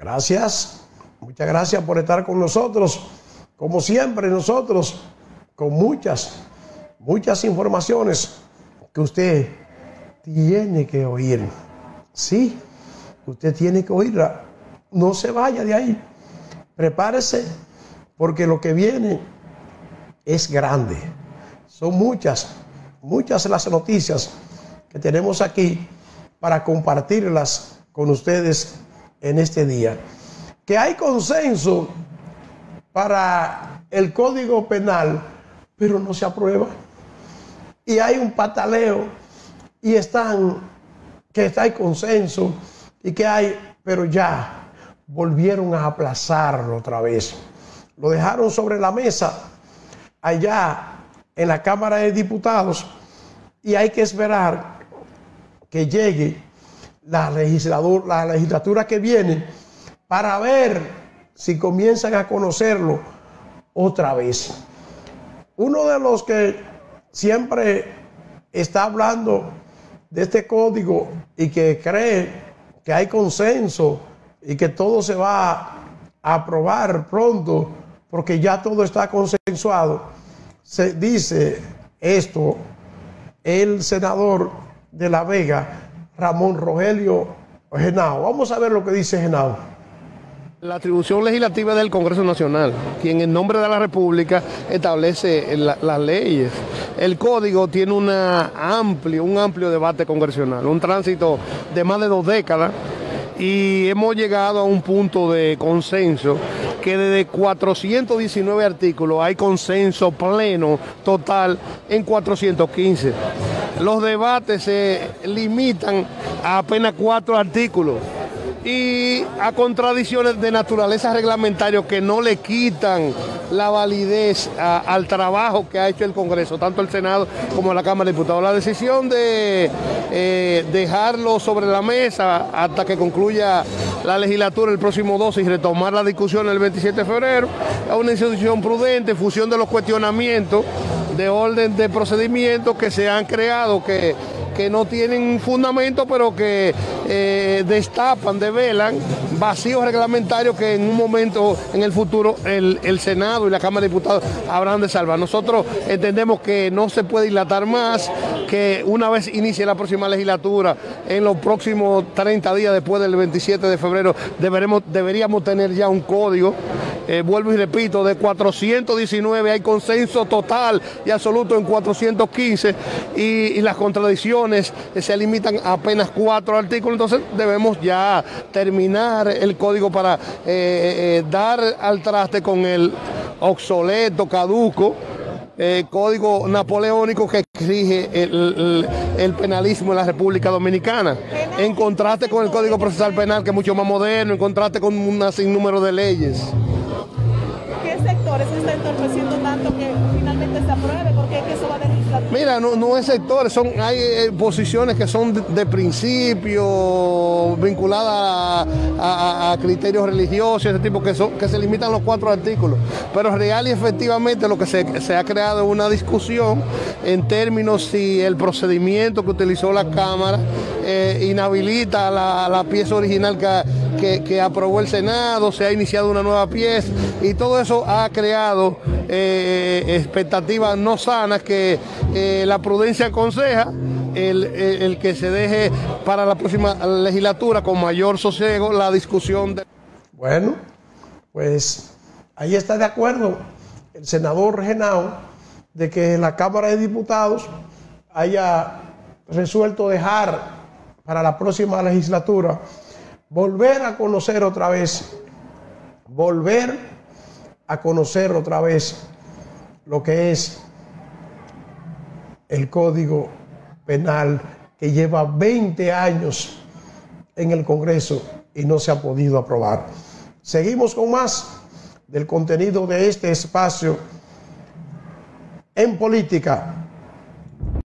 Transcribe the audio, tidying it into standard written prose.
Gracias, muchas gracias por estar con nosotros. Como siempre, nosotros con muchas informaciones que usted tiene que oír. Sí, usted tiene que oírla. No se vaya de ahí. Prepárese, porque lo que viene es grande. Son muchas las noticias que tenemos aquí para compartirlas con ustedes en este día. Que hay consenso para el Código Penal, pero no se aprueba. Y hay un pataleo y que está el consenso y que hay, pero ya volvieron a aplazarlo otra vez. Lo dejaron sobre la mesa allá en la Cámara de Diputados y hay que esperar que llegue la legislatura que viene para ver si comienzan a conocerlo otra vez. Uno de los que siempre está hablando de este código y que cree que hay consenso y que todo se va a aprobar pronto porque ya todo está consensuado, se dice esto el senador de La Vega, Ramón Rogelio Henao. Vamos a ver lo que dice Henao. La atribución legislativa del Congreso Nacional, quien en nombre de la República establece las leyes. El código tiene un amplio debate congresional, un tránsito de más de 2 décadas, y hemos llegado a un punto de consenso que desde 419 artículos hay consenso pleno total en 415. Los debates se limitan a apenas 4 artículos y a contradicciones de naturaleza reglamentaria que no le quitan la validez al trabajo que ha hecho el Congreso, tanto el Senado como la Cámara de Diputados. La decisión de dejarlo sobre la mesa hasta que concluya la legislatura el próximo 12 y retomar la discusión el 27 de febrero es una decisión prudente en función de los cuestionamientos de orden de procedimientos que se han creado, que no tienen fundamento, pero que destapan, develan vacíos reglamentarios que en un momento en el futuro el Senado y la Cámara de Diputados habrán de salvar. Nosotros entendemos que no se puede dilatar más, que una vez inicie la próxima legislatura, en los próximos 30 días después del 27 de febrero, deberíamos tener ya un código. Vuelvo y repito, de 419 hay consenso total y absoluto en 415 y las contradicciones se limitan a apenas 4 artículos. Entonces debemos ya terminar el código para dar al traste con el obsoleto, caduco código napoleónico que exige el penalismo en la República Dominicana, en contraste con el Código Procesal Penal, que es mucho más moderno, en contraste con un sinnúmero de leyes. ¿Qué sectores se está entorpeciendo tanto que finalmente se apruebe? Porque eso va de legislatura. Mira, no es sectores, hay posiciones que son de principio, vinculadas a criterios religiosos, ese tipo, que se limitan a los 4 artículos. Pero real y efectivamente lo que se ha creado es una discusión en términos si el procedimiento que utilizó la Cámara inhabilita la pieza original que aprobó el Senado, se ha iniciado una nueva pieza, y todo eso ha creado expectativas no sanas que la prudencia aconseja el que se deje para la próxima legislatura con mayor sosiego la discusión. Bueno, pues ahí está de acuerdo el senador Henao de que la Cámara de Diputados haya resuelto dejar para la próxima legislatura volver a conocer otra vez lo que es el Código Penal, que lleva 20 años en el Congreso y no se ha podido aprobar. Seguimos con más del contenido de este espacio en política.